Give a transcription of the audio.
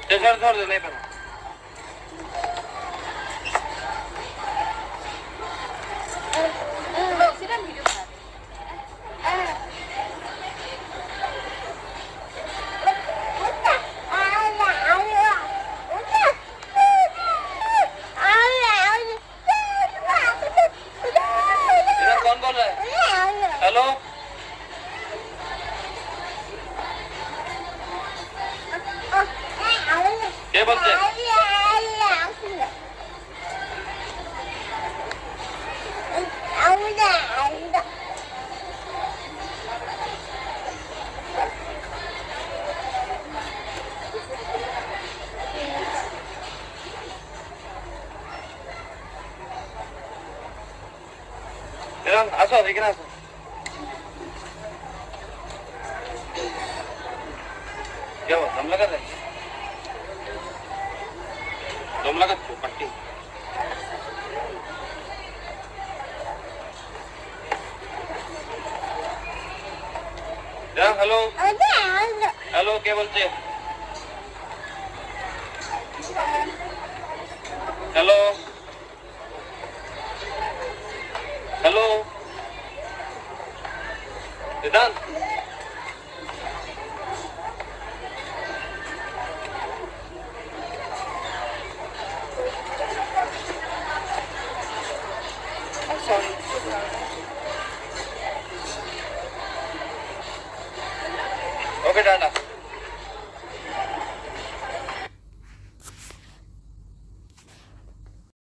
छोड़ दे नहीं पता। कौन बोल रहा है? हेलो क्या बोलते हैं? आसो देखना आसो क्या हुआ? दम लगा रहे? दम लगा पट्टी हेलो हेलो क्या बोलते हैं? Hello hello Vedant okay Tata.